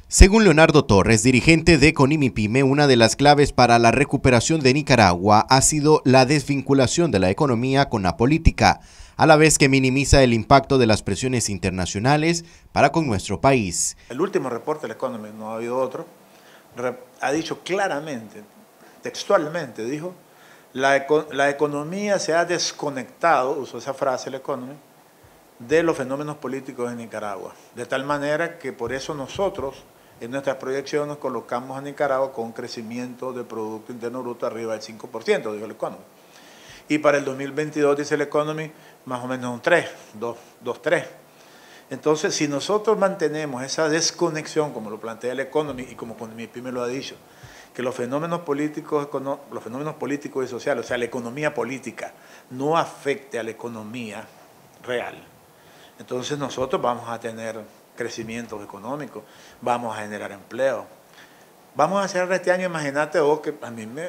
Según Leonardo Torres, dirigente de Conimipyme, una de las claves para la recuperación de Nicaragua ha sido la desvinculación de la economía con la política, a la vez que minimiza el impacto de las presiones internacionales para con nuestro país. El último reporte del Economist, no ha habido otro, ha dicho claramente, textualmente dijo, la economía se ha desconectado, usó esa frase el Economist, de los fenómenos políticos en Nicaragua. De tal manera que por eso nosotros, en nuestras proyecciones, colocamos a Nicaragua con un crecimiento de Producto Interno Bruto arriba del 5%, dijo el Economist. Y para el 2022, dice el Economist, más o menos un 3, 2,3. Entonces, si nosotros mantenemos esa desconexión, como lo plantea el Economist y como Conimipyme lo ha dicho, que los fenómenos políticos y sociales, o sea, la economía política, no afecte a la economía real, entonces nosotros vamos a tener crecimiento económico, vamos a generar empleo. Vamos a hacer este año, imagínate vos, que a mí me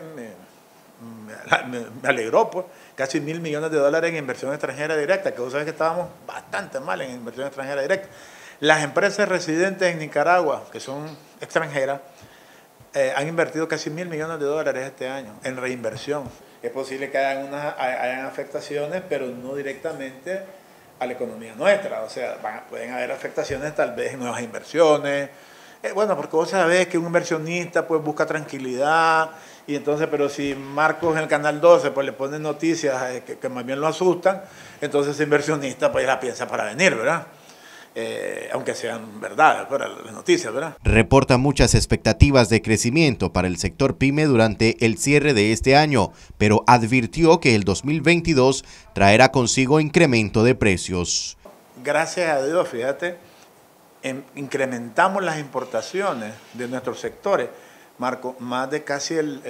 alegró, pues, casi $1.000 millones en inversión extranjera directa, que vos sabés que estábamos bastante mal en inversión extranjera directa. Las empresas residentes en Nicaragua, que son extranjeras, han invertido casi $1.000 millones este año en reinversión. Es posible que hayan afectaciones, pero no directamente a la economía nuestra, o sea, pueden haber afectaciones tal vez en nuevas inversiones, bueno, porque vos sabés que un inversionista pues busca tranquilidad, y entonces, pero si Marcos en el Canal 12 pues le ponen noticias que más bien lo asustan, entonces ese inversionista pues la piensa para venir, ¿verdad? Aunque sean verdades, para las noticias, ¿verdad? Reporta muchas expectativas de crecimiento para el sector pyme durante el cierre de este año, pero advirtió que el 2022 traerá consigo incremento de precios. Gracias a Dios, fíjate, incrementamos las importaciones de nuestros sectores, Marco, más de casi el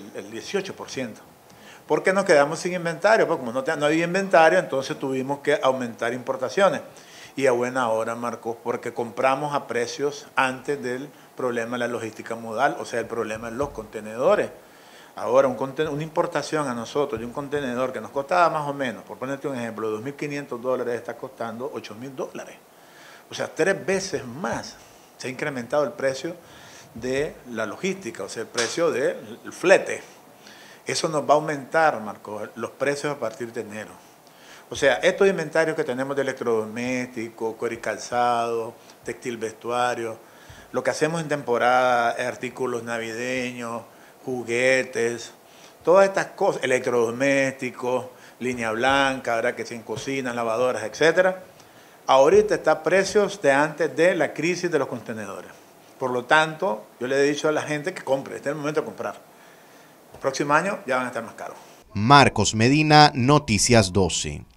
18%. Porque nos quedamos sin inventario, pues como no había inventario, entonces tuvimos que aumentar importaciones. Y a buena hora, Marcos, porque compramos a precios antes del problema de la logística modal, o sea, el problema de los contenedores. Ahora, una importación a nosotros de un contenedor que nos costaba más o menos, por ponerte un ejemplo, $2.500 está costando $8.000. O sea, 3 veces más se ha incrementado el precio de la logística, o sea, el precio del flete. Eso nos va a aumentar, Marcos, los precios a partir de enero. O sea, estos inventarios que tenemos de electrodomésticos, cuero y calzado, textil vestuario, lo que hacemos en temporada, artículos navideños, juguetes, todas estas cosas, electrodomésticos, línea blanca, ¿verdad? Que sin cocinas, lavadoras, etc. Ahorita está a precios de antes de la crisis de los contenedores. Por lo tanto, yo le he dicho a la gente que compre, este es el momento de comprar. El próximo año ya van a estar más caros. Marcos Medina, Noticias 12.